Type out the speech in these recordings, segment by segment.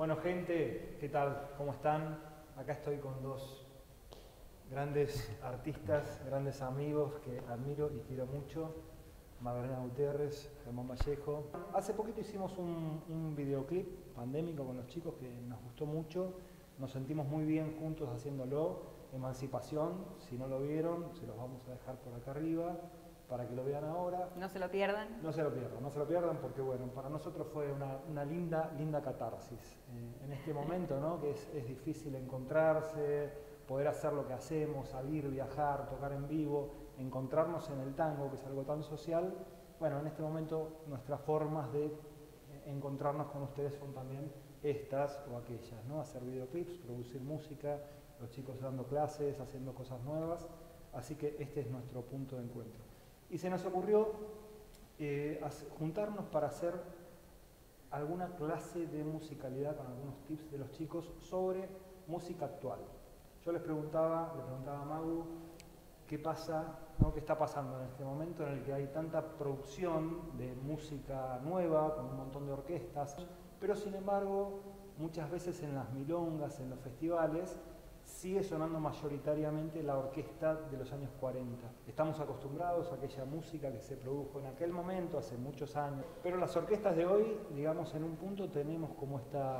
Bueno, gente, ¿qué tal? ¿Cómo están? Acá estoy con dos grandes artistas, grandes amigos que admiro y quiero mucho. Magdalena Gutiérrez, Germán Vallejo. Hace poquito hicimos un videoclip pandémico con los chicos que nos gustó mucho. Nos sentimos muy bien juntos haciéndolo. Emancipación, si no lo vieron, se los vamos a dejar por acá arriba para que lo vean ahora. No se lo pierdan. No se lo pierdan porque bueno, para nosotros fue una linda catarsis. En este momento, ¿no? Que es difícil encontrarse, poder hacer lo que hacemos, salir, viajar, tocar en vivo, encontrarnos en el tango, que es algo tan social. Bueno, en este momento nuestras formas de encontrarnos con ustedes son también estas o aquellas, ¿no? Hacer videoclips, producir música, los chicos dando clases, haciendo cosas nuevas. Así que este es nuestro punto de encuentro. Y se nos ocurrió juntarnos para hacer alguna clase de musicalidad con algunos tips de los chicos sobre música actual. Yo le preguntaba a Magu qué pasa, ¿no? ¿Qué está pasando en este momento en el que hay tanta producción de música nueva, con un montón de orquestas, pero sin embargo, muchas veces en las milongas, en los festivales, sigue sonando mayoritariamente la orquesta de los años 40. Estamos acostumbrados a aquella música que se produjo en aquel momento, hace muchos años, pero las orquestas de hoy, digamos, en un punto tenemos como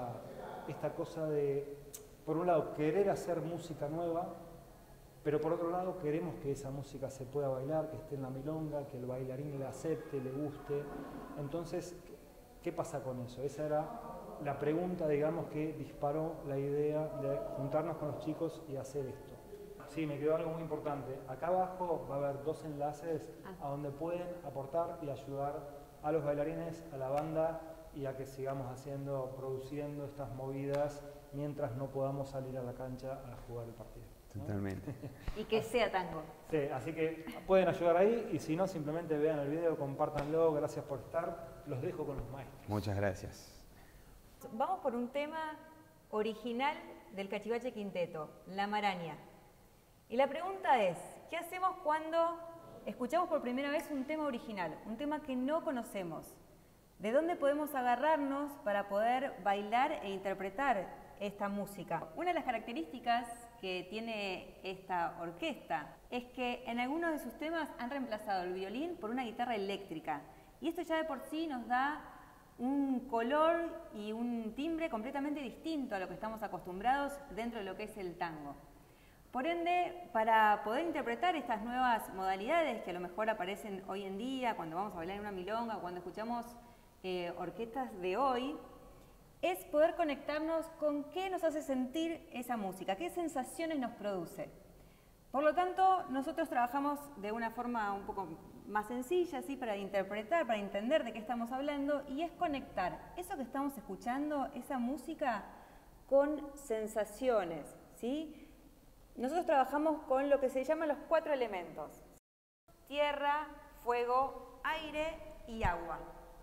esta cosa de, por un lado, querer hacer música nueva, pero por otro lado queremos que esa música se pueda bailar, que esté en la milonga, que el bailarín la acepte, le guste. Entonces, ¿qué pasa con eso? Esa era la pregunta, digamos, que disparó la idea de juntarnos con los chicos y hacer esto. Sí, me quedó algo muy importante. Acá abajo va a haber dos enlaces a donde pueden aportar y ayudar a los bailarines, a la banda y a que sigamos produciendo estas movidas mientras no podamos salir a la cancha a jugar el partido, ¿no? Totalmente. Y que sea tango. Sí, así que pueden ayudar ahí y si no, simplemente vean el video, compártanlo, gracias por estar. Los dejo con los maestros. Muchas gracias. Vamos por un tema original del Cachivache Quinteto, La Maraña. Y la pregunta es, ¿qué hacemos cuando escuchamos por primera vez un tema original, un tema que no conocemos? ¿De dónde podemos agarrarnos para poder bailar e interpretar esta música? Una de las características que tiene esta orquesta es que en algunos de sus temas han reemplazado el violín por una guitarra eléctrica. Y esto ya de por sí nos da un color y un timbre completamente distinto a lo que estamos acostumbrados dentro de lo que es el tango. Por ende, para poder interpretar estas nuevas modalidades que a lo mejor aparecen hoy en día, cuando vamos a bailar en una milonga, cuando escuchamos orquestas de hoy, es poder conectarnos con qué nos hace sentir esa música, qué sensaciones nos produce. Por lo tanto, nosotros trabajamos de una forma un poco más sencilla, ¿sí? Para interpretar, para entender de qué estamos hablando, y es conectar eso que estamos escuchando, esa música, con sensaciones, ¿sí? Nosotros trabajamos con lo que se llaman los 4 elementos: tierra, fuego, aire y agua.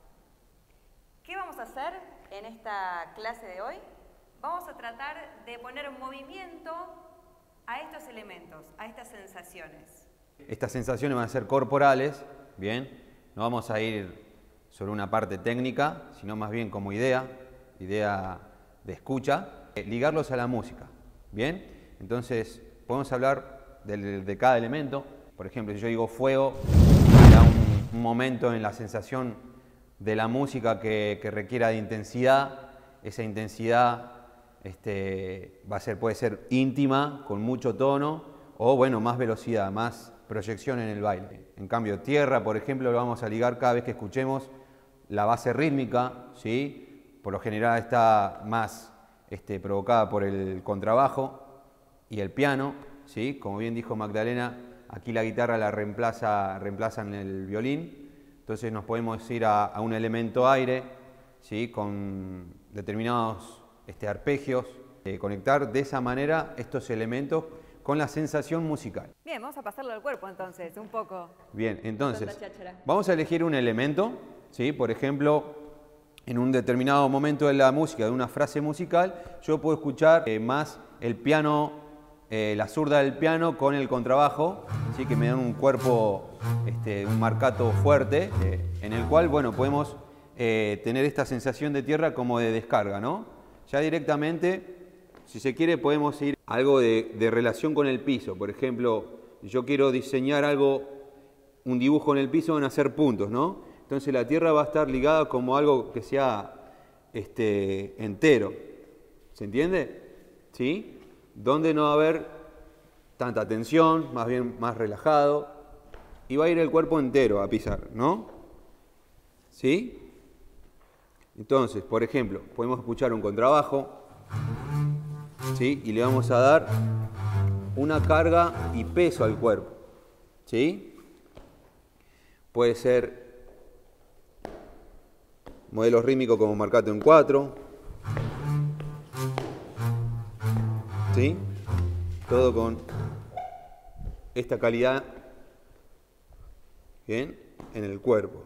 ¿Qué vamos a hacer en esta clase de hoy? Vamos a tratar de poner movimiento a estos elementos, a estas sensaciones. Estas sensaciones van a ser corporales, ¿bien? No vamos a ir sobre una parte técnica, sino más bien como idea de escucha, ligarlos a la música, ¿bien? Entonces, podemos hablar de cada elemento. Por ejemplo, si yo digo fuego, habrá un momento en la sensación de la música que requiera de intensidad. Esa intensidad puede ser íntima, con mucho tono, o bueno, más velocidad, más proyección en el baile. En cambio, tierra, por ejemplo, lo vamos a ligar cada vez que escuchemos la base rítmica, ¿sí? Por lo general está más provocada por el contrabajo y el piano, ¿sí? Como bien dijo Magdalena, aquí la guitarra la reemplazan el violín. Entonces nos podemos ir a un elemento aire, ¿sí? Con determinados arpegios, conectar de esa manera estos elementos con la sensación musical. Bien, vamos a pasarlo al cuerpo entonces, un poco. Bien, entonces, vamos a elegir un elemento, ¿sí? Por ejemplo, en un determinado momento de la música, de una frase musical, yo puedo escuchar más el piano, la zurda del piano con el contrabajo, ¿sí? Que me dan un cuerpo, un marcato fuerte, en el cual, bueno, podemos tener esta sensación de tierra como de descarga, ¿no? Ya directamente, si se quiere, podemos ir a algo de relación con el piso. Por ejemplo, yo quiero diseñar algo, un dibujo en el piso, van a ser puntos, ¿no? Entonces la tierra va a estar ligada como algo que sea entero. ¿Se entiende? ¿Sí? Donde no va a haber tanta tensión, más bien más relajado, y va a ir el cuerpo entero a pisar, ¿no? ¿Sí? Entonces, por ejemplo, podemos escuchar un contrabajo, ¿sí? Y le vamos a dar una carga y peso al cuerpo, ¿sí? Puede ser modelo rítmico como marcato en 4, ¿sí? Todo con esta calidad, bien, en el cuerpo.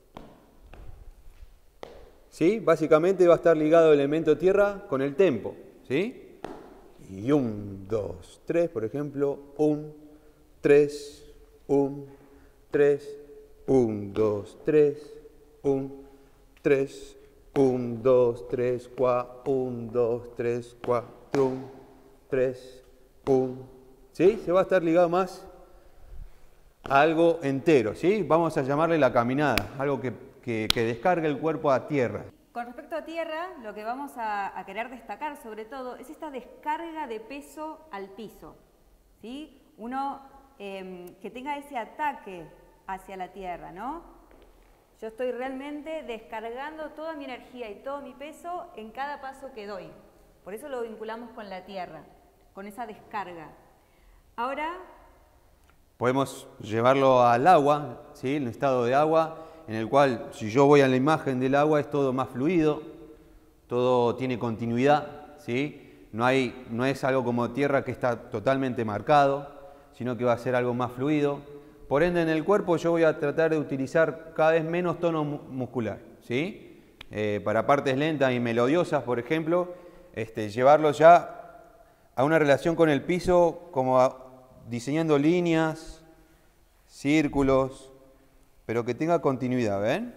¿Sí? Básicamente va a estar ligado el elemento tierra con el tempo, ¿sí? Y 1, 2, 3, por ejemplo, 1, 3, 1, 3, 1, 2, 3, 1, 3, 1, 2, 3, 4, 1, 2, 3, 4, 1, 3, 1. ¿Sí? Se va a estar ligado más a algo entero, ¿sí? Vamos a llamarle la caminada, algo que descargue el cuerpo a tierra. Con respecto a tierra, lo que vamos a querer destacar sobre todo es esta descarga de peso al piso, ¿sí? Uno que tenga ese ataque hacia la tierra, ¿no? Yo estoy realmente descargando toda mi energía y todo mi peso en cada paso que doy. Por eso lo vinculamos con la tierra, con esa descarga. Ahora podemos llevarlo al agua, ¿sí? En estado de agua, en el cual si yo voy a la imagen del agua es todo más fluido, todo tiene continuidad, ¿sí? No es algo como tierra que está totalmente marcado, sino que va a ser algo más fluido. Por ende, en el cuerpo yo voy a tratar de utilizar cada vez menos tono muscular, ¿sí? Para partes lentas y melodiosas, por ejemplo, llevarlo ya a una relación con el piso, como diseñando líneas, círculos, pero que tenga continuidad, ¿ven?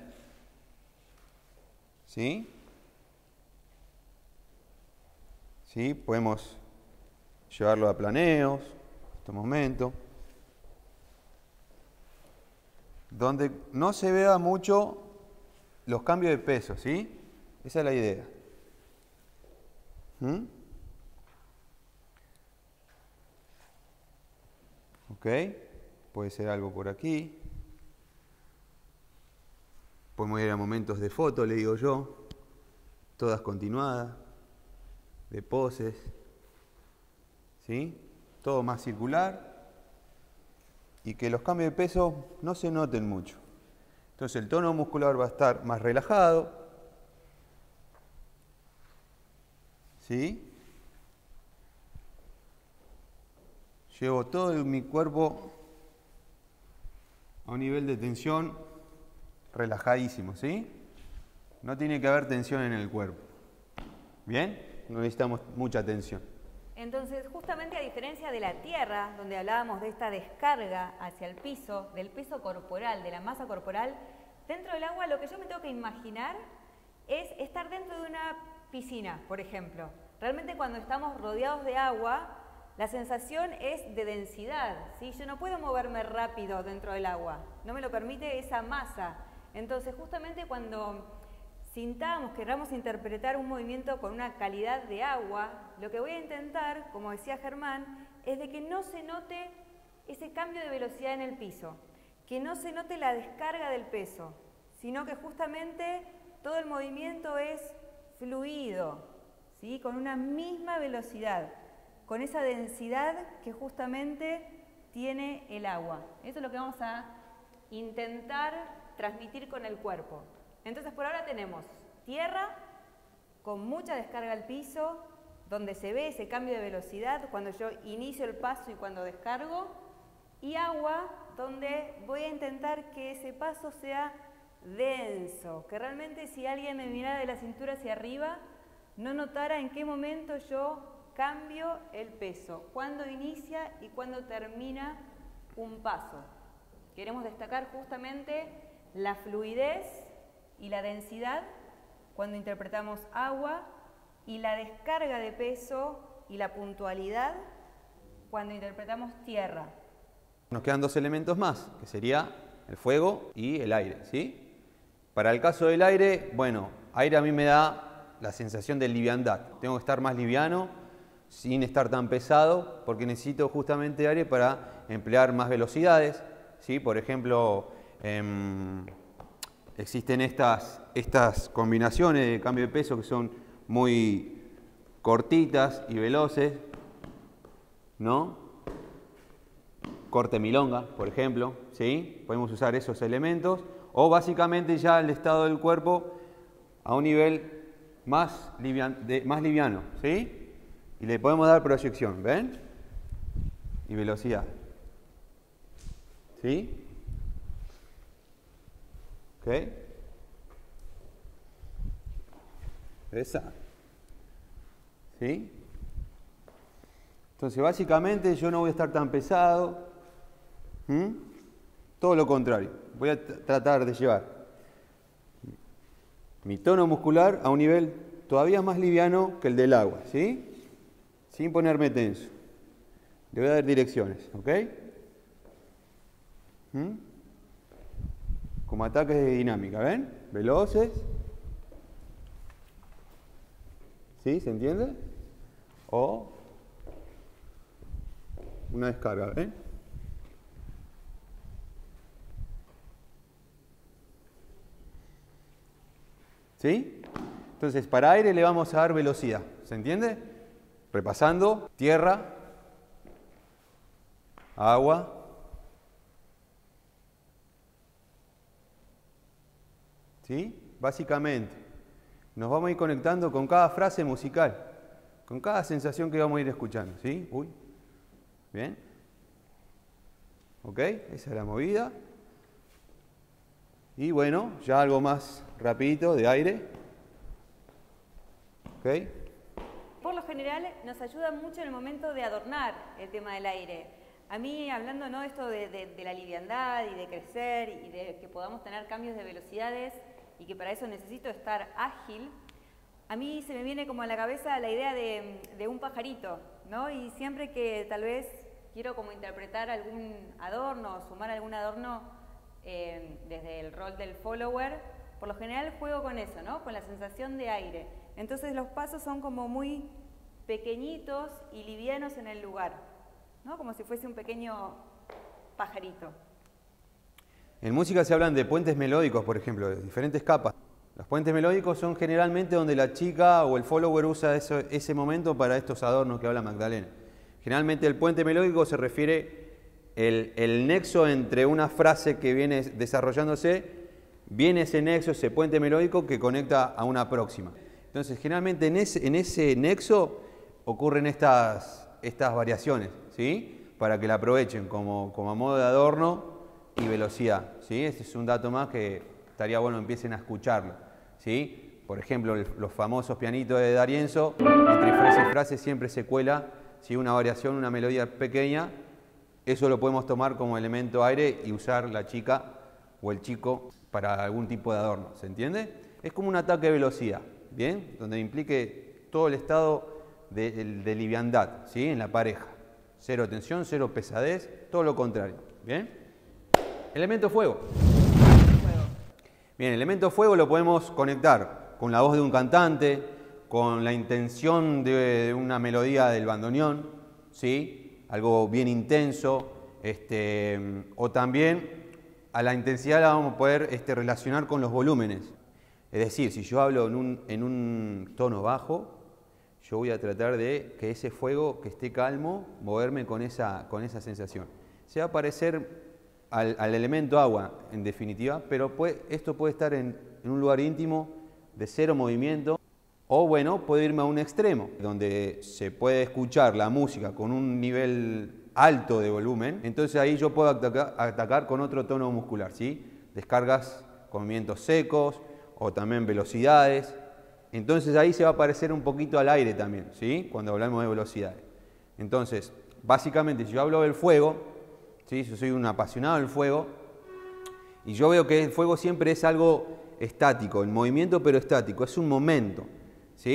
¿Sí? ¿Sí? Podemos llevarlo a planeos, en este momento, donde no se vea mucho los cambios de peso, ¿sí? Esa es la idea. Ok, puede ser algo por aquí. Podemos ir a momentos de foto, le digo yo, todas continuadas, de poses, ¿sí? Todo más circular y que los cambios de peso no se noten mucho. Entonces el tono muscular va a estar más relajado, ¿sí? Llevo todo mi cuerpo a un nivel de tensión relajadísimo, ¿sí? No tiene que haber tensión en el cuerpo. ¿Bien? No necesitamos mucha tensión. entonces, justamente a diferencia de la tierra, donde hablábamos de esta descarga hacia el piso, del peso corporal, de la masa corporal, dentro del agua lo que yo me tengo que imaginar es estar dentro de una piscina, por ejemplo. Realmente cuando estamos rodeados de agua, la sensación es de densidad, ¿sí? Yo no puedo moverme rápido dentro del agua, no me lo permite esa masa. Entonces, justamente cuando sintamos, queramos interpretar un movimiento con una calidad de agua, lo que voy a intentar, como decía Germán, es de que no se note ese cambio de velocidad en el piso, que no se note la descarga del peso, sino que justamente todo el movimiento es fluido, ¿sí? Con una misma velocidad, con esa densidad que justamente tiene el agua. Eso es lo que vamos a intentar transmitir con el cuerpo. Entonces por ahora tenemos tierra con mucha descarga al piso, donde se ve ese cambio de velocidad cuando yo inicio el paso y cuando descargo, y agua donde voy a intentar que ese paso sea denso, que realmente si alguien me mirara de la cintura hacia arriba no notara en qué momento yo cambio el peso, cuándo inicia y cuándo termina un paso. Queremos destacar justamente la fluidez y la densidad cuando interpretamos agua y la descarga de peso y la puntualidad cuando interpretamos tierra. Nos quedan dos elementos más, que sería el fuego y el aire, ¿sí? Para el caso del aire, bueno, aire a mí me da la sensación de liviandad. Tengo que estar más liviano, sin estar tan pesado, porque necesito justamente aire para emplear más velocidades, ¿sí? Por ejemplo, existen estas combinaciones de cambio de peso que son muy cortitas y veloces, ¿no? Corte milonga, por ejemplo, ¿sí? Podemos usar esos elementos, o básicamente ya el estado del cuerpo a un nivel más liviano, ¿sí? Y le podemos dar proyección, ¿ven? Y velocidad, ¿sí? ¿Ok? Esa. ¿Sí? Entonces, básicamente yo no voy a estar tan pesado. Todo lo contrario. Voy a tratar de llevar mi tono muscular a un nivel todavía más liviano que el del agua, ¿sí? Sin ponerme tenso. Le voy a dar direcciones, ¿ok? Como ataques de dinámica, ¿ven? Veloces. ¿Sí? ¿Se entiende? O una descarga, ¿ven? ¿Sí? Entonces, para aire le vamos a dar velocidad, ¿se entiende? Repasando, tierra, agua, ¿sí? Básicamente, nos vamos a ir conectando con cada frase musical, con cada sensación que vamos a ir escuchando, ¿sí? Uy, bien. ¿Ok? Esa es la movida. Y bueno, ya algo más rapidito de aire. ¿Ok? Por lo general nos ayuda mucho en el momento de adornar el tema del aire. A mí, hablando, ¿no?, esto de la liviandad y de crecer y de que podamos tener cambios de velocidades y que para eso necesito estar ágil, a mí se me viene como a la cabeza la idea de un pajarito, ¿no? Y siempre que tal vez quiero como interpretar algún adorno o sumar algún adorno desde el rol del follower, por lo general juego con eso, ¿no? Con la sensación de aire. Entonces los pasos son como muy pequeñitos y livianos en el lugar, ¿no? Como si fuese un pequeño pajarito. En música se hablan de puentes melódicos, por ejemplo, de diferentes capas. Los puentes melódicos son generalmente donde la chica o el follower usa ese momento para estos adornos que habla Magdalena. Generalmente el puente melódico se refiere el nexo entre una frase que viene desarrollándose, viene ese nexo, ese puente melódico que conecta a una próxima. Entonces, generalmente en ese nexo ocurren estas variaciones, ¿sí? Para que la aprovechen como a modo de adorno y velocidad, ¿sí? Este es un dato más que estaría bueno que empiecen a escucharlo, ¿sí? Por ejemplo, los famosos pianitos de D'Arienzo, entre frase y frase siempre se cuela, ¿sí?, una variación, una melodía pequeña. Eso lo podemos tomar como elemento aire y usar la chica o el chico para algún tipo de adorno, ¿se entiende? Es como un ataque de velocidad, ¿bien? Donde implique todo el estado de liviandad, ¿sí?, en la pareja. Cero tensión, cero pesadez, todo lo contrario, ¿bien? Elemento fuego. Bien, elemento fuego lo podemos conectar con la voz de un cantante, con la intención de una melodía del bandoneón, ¿sí?, algo bien intenso, o también a la intensidad la vamos a poder relacionar con los volúmenes. Es decir, si yo hablo en un tono bajo, yo voy a tratar de que ese fuego que esté calmo, moverme con esa sensación. Se va a parecer al elemento agua, en definitiva, pero esto puede estar en un lugar íntimo, de cero movimiento, o bueno, puede irme a un extremo, donde se puede escuchar la música con un nivel alto de volumen, entonces ahí yo puedo atacar con otro tono muscular, ¿sí? Descargas con movimientos secos, o también velocidades. Entonces ahí se va a parecer un poquito al aire también, ¿sí?, cuando hablamos de velocidades. Entonces, básicamente, si yo hablo del fuego, ¿sí?, yo soy un apasionado del fuego, y yo veo que el fuego siempre es algo estático, en movimiento pero estático, es un momento, ¿sí?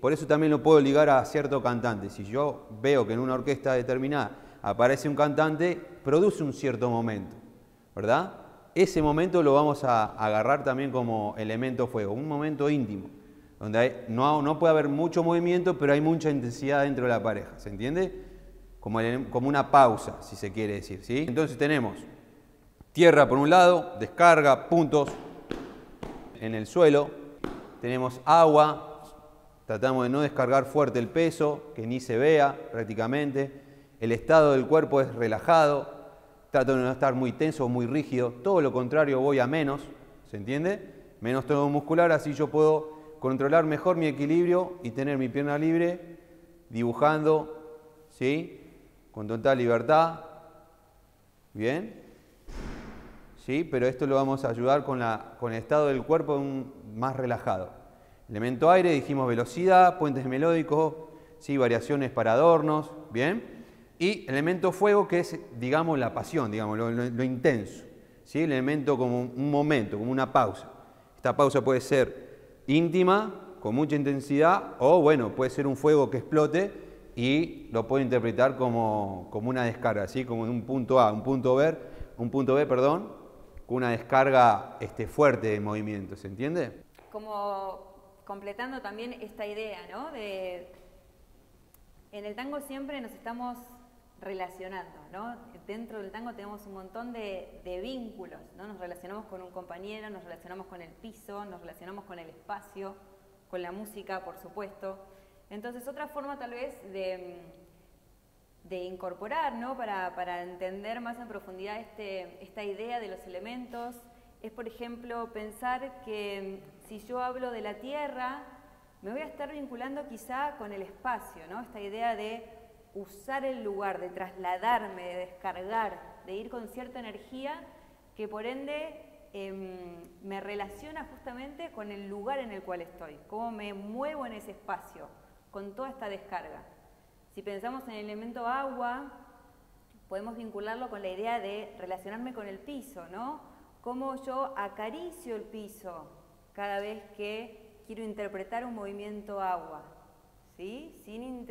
Por eso también lo puedo ligar a cierto cantante. Si yo veo que en una orquesta determinada aparece un cantante, produce un cierto momento, ¿verdad? Ese momento lo vamos a agarrar también como elemento fuego, un momento íntimo, donde no puede haber mucho movimiento, pero hay mucha intensidad dentro de la pareja, ¿se entiende? Como una pausa, si se quiere decir, ¿sí? Entonces tenemos tierra por un lado, descarga, puntos en el suelo, tenemos agua, tratamos de no descargar fuerte el peso, que ni se vea prácticamente, el estado del cuerpo es relajado, trato de no estar muy tenso o muy rígido, todo lo contrario, voy a menos, ¿se entiende? Menos tono muscular, así yo puedo controlar mejor mi equilibrio y tener mi pierna libre, dibujando, ¿sí? Con total libertad, ¿bien? ¿Sí? Pero esto lo vamos a ayudar con el estado del cuerpo más relajado. Elemento aire, dijimos velocidad, puentes melódicos, ¿sí? Variaciones para adornos, ¿bien? Y elemento fuego, que es, digamos, la pasión, digamos, lo intenso, ¿sí? El elemento como un momento, como una pausa. Esta pausa puede ser íntima, con mucha intensidad, o bueno, puede ser un fuego que explote y lo puedo interpretar como una descarga, ¿sí? Como de un punto A, un punto B, con una descarga fuerte de movimiento, ¿se entiende? Como completando también esta idea, ¿no? En el tango siempre nos estamos relacionando, ¿no? Dentro del tango tenemos un montón de vínculos, ¿no? Nos relacionamos con un compañero, nos relacionamos con el piso, nos relacionamos con el espacio, con la música, por supuesto. Entonces, otra forma tal vez de incorporar, ¿no? Para entender más en profundidad esta idea de los elementos, es, por ejemplo, pensar que si yo hablo de la tierra, me voy a estar vinculando quizá con el espacio, ¿no? Esta idea de usar el lugar, de trasladarme, de descargar, de ir con cierta energía que por ende me relaciona justamente con el lugar en el cual estoy, cómo me muevo en ese espacio, con toda esta descarga. Si pensamos en el elemento agua, podemos vincularlo con la idea de relacionarme con el piso, ¿no? Cómo yo acaricio el piso cada vez que quiero interpretar un movimiento agua, ¿sí? Sin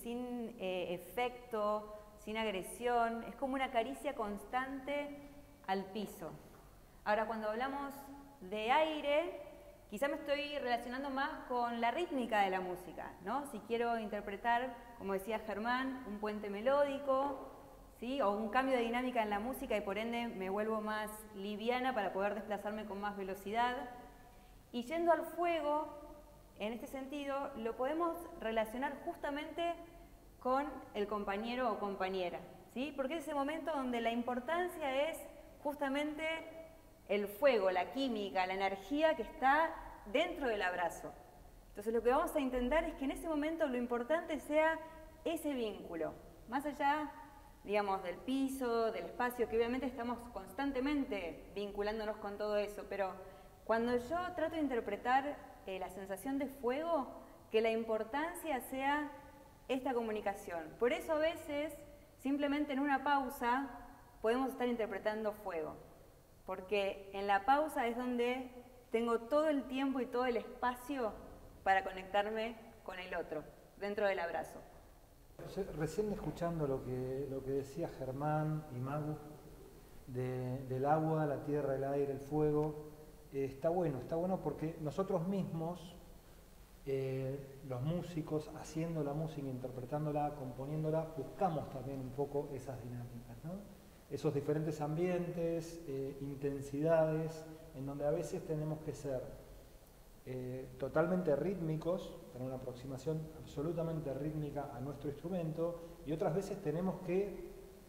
efecto, sin agresión, es como una caricia constante al piso. Ahora, cuando hablamos de aire, quizá me estoy relacionando más con la rítmica de la música, ¿no? Si quiero interpretar, como decía Germán, un puente melódico, ¿sí? O un cambio de dinámica en la música y por ende me vuelvo más liviana para poder desplazarme con más velocidad. Y yendo al fuego, en este sentido, lo podemos relacionar justamente con el compañero o compañera, ¿sí? Porque es ese momento donde la importancia es justamente el fuego, la química, la energía que está dentro del abrazo. Entonces lo que vamos a intentar es que en ese momento lo importante sea ese vínculo, más allá, digamos, del piso, del espacio, que obviamente estamos constantemente vinculándonos con todo eso, pero cuando yo trato de interpretar la sensación de fuego, que la importancia sea esta comunicación. Por eso a veces, simplemente en una pausa, podemos estar interpretando fuego. Porque en la pausa es donde tengo todo el tiempo y todo el espacio para conectarme con el otro, dentro del abrazo. Recién escuchando lo que decía Germán y Magu, del agua, la tierra, el aire, el fuego, está bueno porque nosotros mismos, los músicos, haciendo la música, interpretándola, componiéndola, buscamos también un poco esas dinámicas, ¿no? Esos diferentes ambientes, intensidades, en donde a veces tenemos que ser totalmente rítmicos, tener una aproximación absolutamente rítmica a nuestro instrumento, y otras veces tenemos que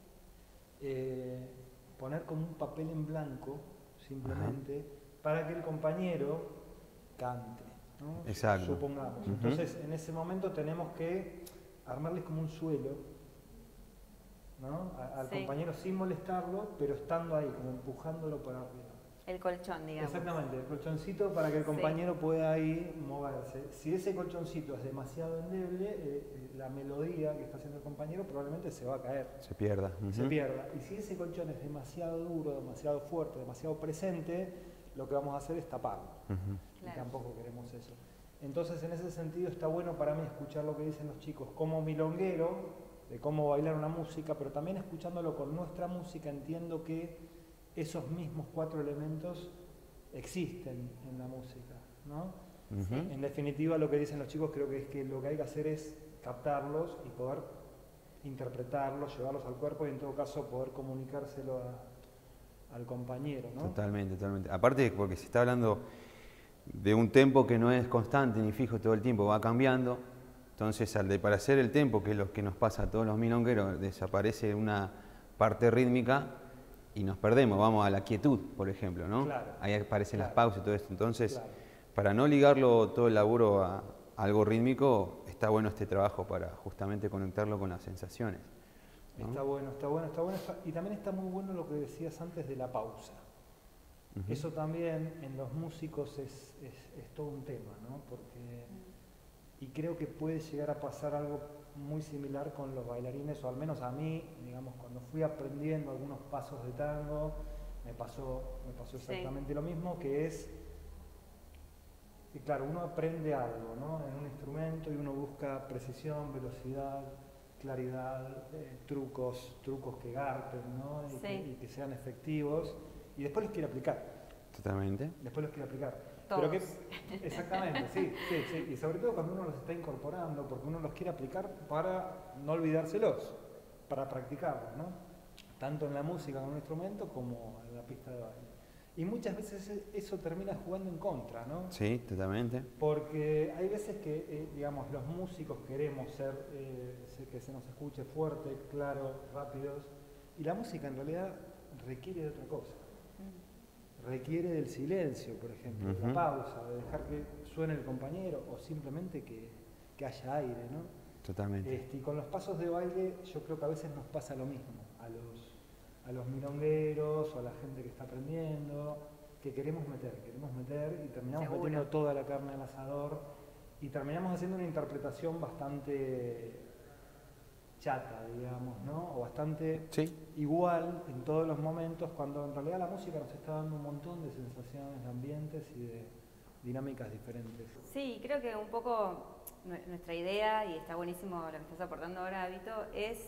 poner como un papel en blanco, simplemente, para que el compañero cante, ¿no? Exacto. Supongamos. Entonces, en ese momento tenemos que armarles como un suelo, ¿no? Al compañero sin molestarlo, pero estando ahí, como empujándolo para arriba. El colchón, digamos. Exactamente, el colchoncito para que el compañero pueda ahí moverse. Si ese colchoncito es demasiado endeble, la melodía que está haciendo el compañero probablemente se va a caer. Se pierda. Se pierda. Y si ese colchón es demasiado duro, demasiado fuerte, demasiado presente, lo que vamos a hacer es taparlo. Claro. Y tampoco queremos eso. Entonces, en ese sentido, está bueno para mí escuchar lo que dicen los chicos como milonguero, de cómo bailar una música, pero también escuchándolo con nuestra música, entiendo que esos mismos 4 elementos existen en la música, ¿no? En definitiva, lo que dicen los chicos creo que es que lo que hay que hacer es captarlos y poder interpretarlos, llevarlos al cuerpo y en todo caso poder comunicárselo al compañero, ¿no? Totalmente, totalmente. Aparte porque se está hablando de un tempo que no es constante ni fijo todo el tiempo, va cambiando. Entonces, para hacer el tempo, que es lo que nos pasa a todos los milongueros, desaparece una parte rítmica y nos perdemos, vamos a la quietud, por ejemplo, ¿no? Claro, ahí aparecen claro, las pausas y todo esto. Entonces, claro, para no ligarlo todo el laburo a algo rítmico, está bueno este trabajo para justamente conectarlo con las sensaciones, ¿no? Está bueno. Y también está muy bueno lo que decías antes de la pausa. Eso también en los músicos es todo un tema, ¿no? Y creo que puede llegar a pasar algo muy similar con los bailarines, o al menos a mí, digamos, cuando fui aprendiendo algunos pasos de tango, me pasó exactamente lo mismo, que es que claro, uno aprende algo, ¿no? En un instrumento y uno busca precisión, velocidad, claridad, trucos que garpen, ¿no? Y que sean efectivos. Y después los quiere aplicar. Totalmente. Todos. Pero exactamente, sí. Y sobre todo cuando uno los está incorporando, porque uno los quiere aplicar para no olvidárselos, para practicarlos, ¿no? Tanto en la música con un instrumento como en la pista de baile. Y muchas veces eso termina jugando en contra, ¿no? Sí, totalmente. Porque hay veces que, digamos, los músicos queremos que se nos escuche fuerte, claro, rápidos, y la música en realidad requiere de otra cosa. Requiere del silencio, por ejemplo, de la pausa, de dejar que suene el compañero o simplemente que haya aire, ¿no? Totalmente. Y con los pasos de baile yo creo que a veces nos pasa lo mismo, a los milongueros o a la gente que está aprendiendo, que queremos meter y terminamos metiendo toda la carne al asador y terminamos haciendo una interpretación bastante chata, digamos, ¿no? O bastante igual en todos los momentos, cuando en realidad la música nos está dando un montón de sensaciones, de ambientes y de dinámicas diferentes. Sí, creo que un poco nuestra idea, y está buenísimo lo que estás aportando ahora, Vito, es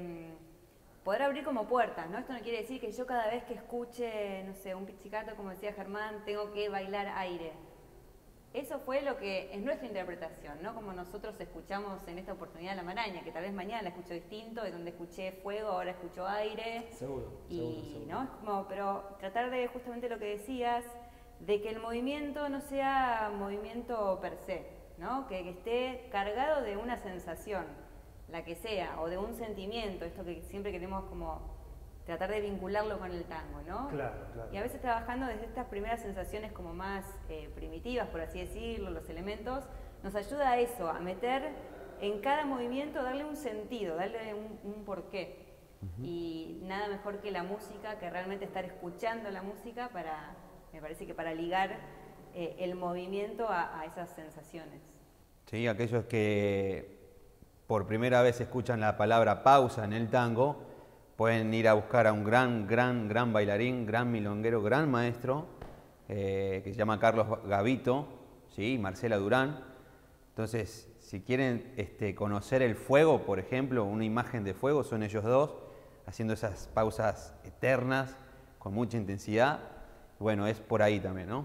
poder abrir como puertas, ¿no? Esto no quiere decir que yo cada vez que escuche, no sé, un pizzicato, como decía Germán, tengo que bailar aire. Eso fue lo que es nuestra interpretación, ¿no? Como nosotros escuchamos en esta oportunidad La Maraña, que tal vez mañana la escucho distinto, de donde escuché fuego, ahora escucho aire. Seguro. ¿no? Es como, pero tratar de justamente lo que decías, de que el movimiento no sea movimiento per se, ¿no? Que esté cargado de una sensación, la que sea, o de un sentimiento, esto que siempre queremos como tratar de vincularlo con el tango, ¿no? Claro. Y a veces trabajando desde estas primeras sensaciones como más primitivas, por así decirlo, los elementos, nos ayuda a eso, a meter en cada movimiento, darle un sentido, darle un porqué. Y nada mejor que la música, que realmente estar escuchando la música me parece que para ligar el movimiento a esas sensaciones. Sí, aquellos que por primera vez escuchan la palabra pausa en el tango, pueden ir a buscar a un gran bailarín, gran milonguero, gran maestro, que se llama Carlos Gavito, ¿sí? Marcela Durán. Entonces, si quieren conocer el fuego, por ejemplo, una imagen de fuego, son ellos dos, haciendo esas pausas eternas, con mucha intensidad. Bueno, es por ahí también, ¿no?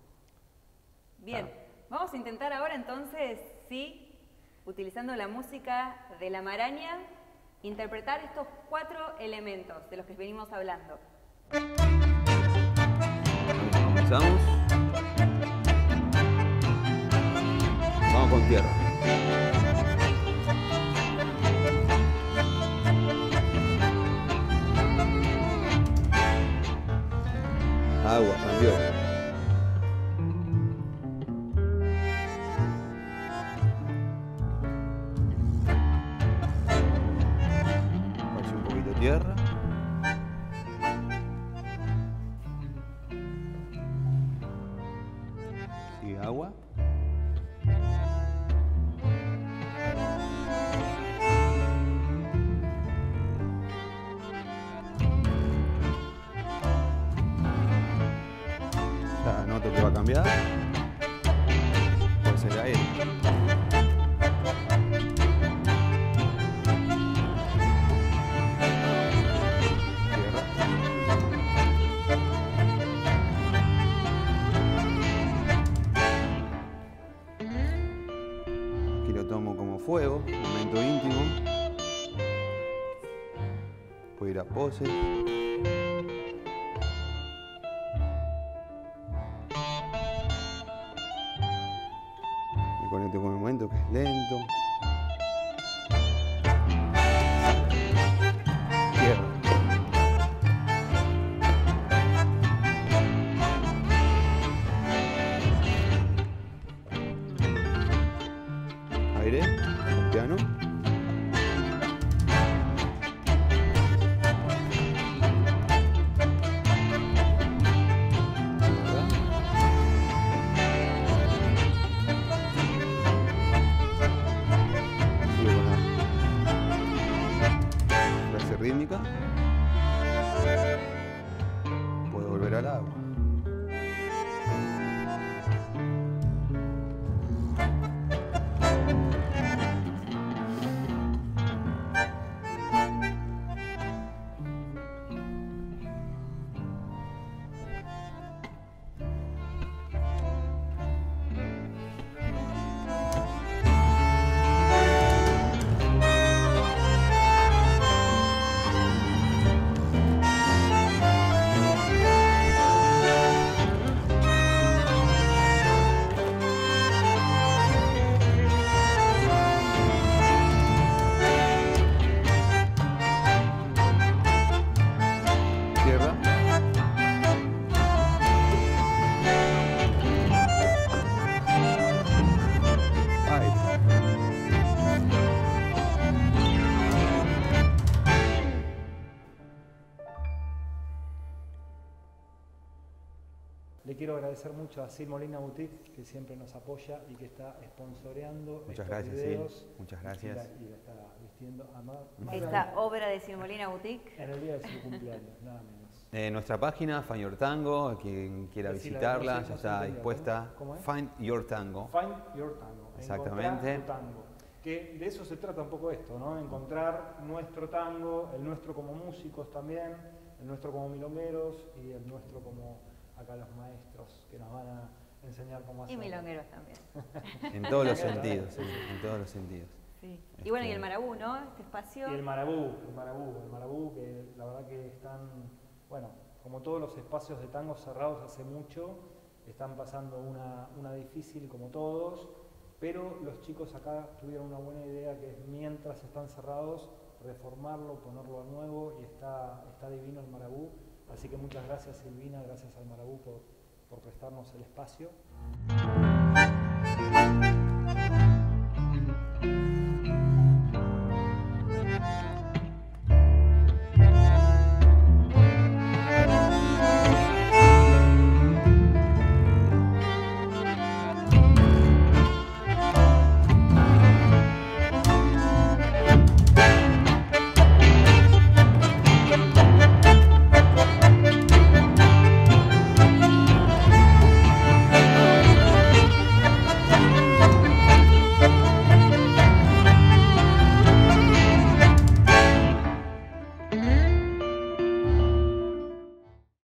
Bien, vamos a intentar ahora entonces, sí, utilizando la música de La Maraña, interpretar estos 4 elementos de los que venimos hablando. Comenzamos. Vamos con tierra. Agua, cambió. Un poquito de tierra. Sigue agua. Ya noto que va a cambiar. Puede ser aire. lo tomo como fuego, momento íntimo. Puedo ir a poses. Me conecto con el momento que es lento. Tierra. Aire, piano. Rítmica. Puedo volver al agua. Le quiero agradecer mucho a Sil Molina Boutique, que siempre nos apoya y que está sponsoreando Muchas estos gracias, videos. Sil. Muchas gracias. Y la está vistiendo a Esta obra de Sil Molina Boutique. en el día de su cumpleaños, nada menos. Nuestra página, Find Your Tango, quien quiera Decila, visitarla, no sé, ya no está sé dispuesta. ¿cómo es? Find Your Tango. Find Your Tango. Exactamente. Encontrar tu tango. Que de eso se trata un poco esto, ¿no? Encontrar nuestro tango, el nuestro como músicos también, el nuestro como milongueros y el nuestro como acá los maestros que nos van a enseñar cómo hacerlo. Y milongueros también. En todos los sentidos, sí, en todos los sentidos. Sí. Y bueno, y el Marabú, ¿no? Este espacio. Y el Marabú, que la verdad que están, bueno, como todos los espacios de tango cerrados hace mucho, están pasando una difícil como todos, pero los chicos acá tuvieron una buena idea que es mientras están cerrados, reformarlo, ponerlo a nuevo y está divino el Marabú. Así que muchas gracias Silvina, gracias al Marabú por prestarnos el espacio.